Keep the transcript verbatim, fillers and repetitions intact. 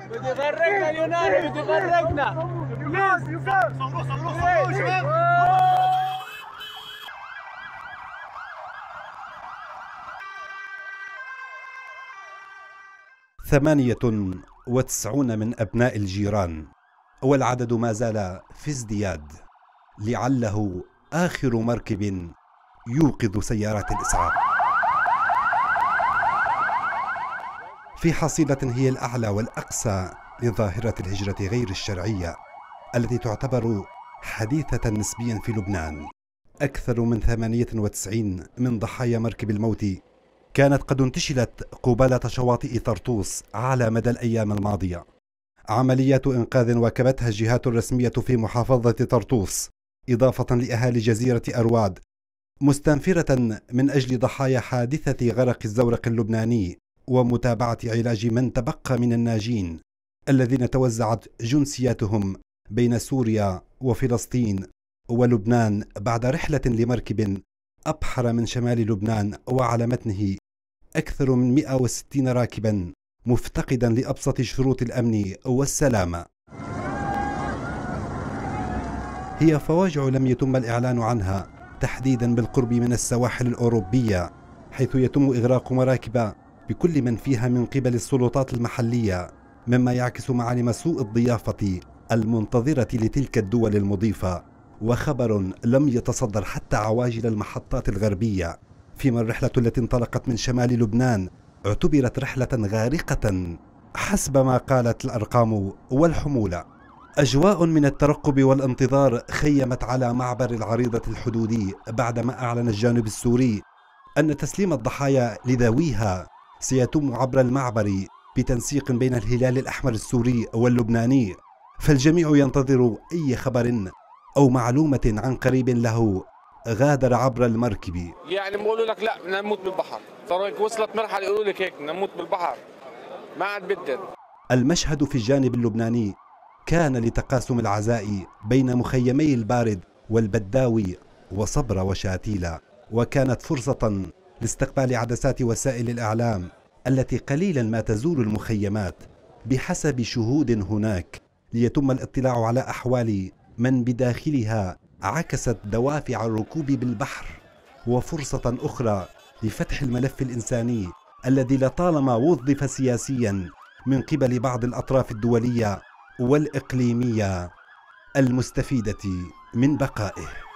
بده يغرقنا اليوناني، بده يغرقنا. يوسف يوسف صلوا صلوا صلوا. ثمانية وتسعون من أبناء الجيران، والعدد ما زال في ازدياد، لعله آخر مركب يوقظ سيارات الإسعاف. في حصيلة هي الأعلى والأقسى لظاهرة الهجرة غير الشرعية التي تعتبر حديثة نسبيا في لبنان. أكثر من ثمانية وتسعين من ضحايا مركب الموت كانت قد انتشلت قبالة شواطئ طرطوس على مدى الأيام الماضية. عمليات إنقاذ واكبتها الجهات الرسمية في محافظة طرطوس إضافة لأهالي جزيرة أرواد، مستنفرة من أجل ضحايا حادثة غرق الزورق اللبناني ومتابعة علاج من تبقى من الناجين الذين توزعت جنسياتهم بين سوريا وفلسطين ولبنان بعد رحلة لمركب أبحر من شمال لبنان وعلى متنه أكثر من مئة وستين راكبا مفتقدا لأبسط شروط الأمن والسلامة. هي فواجع لم يتم الإعلان عنها، تحديدا بالقرب من السواحل الأوروبية، حيث يتم إغراق مراكب بكل من فيها من قبل السلطات المحلية، مما يعكس معالم سوء الضيافة المنتظرة لتلك الدول المضيفة. وخبر لم يتصدر حتى عواجل المحطات الغربية، فيما الرحلة التي انطلقت من شمال لبنان اعتبرت رحلة غارقة حسب ما قالت الأرقام والحمولة. أجواء من الترقب والانتظار خيمت على معبر العريضة الحدودي بعدما أعلن الجانب السوري أن تسليم الضحايا لذويها سيتم عبر المعبر بتنسيق بين الهلال الأحمر السوري واللبناني، فالجميع ينتظر أي خبر أو معلومة عن قريب له غادر عبر المركب. يعني بقولوا لك لا بدنا نموت بالبحر، صاروا وصلت مرحلة يقولوا لك هيك بدنا نموت بالبحر، ما عاد بدن. المشهد في الجانب اللبناني كان لتقاسم العزاء بين مخيمي البارد والبداوي وصبرا وشاتيلا، وكانت فرصة لاستقبال عدسات وسائل الإعلام التي قليلا ما تزور المخيمات بحسب شهود هناك ليتم الاطلاع على أحوال من بداخلها، عكست دوافع الركوب بالبحر وفرصة أخرى لفتح الملف الإنساني الذي لطالما وظف سياسيا من قبل بعض الأطراف الدولية والإقليمية المستفيدة من بقائه.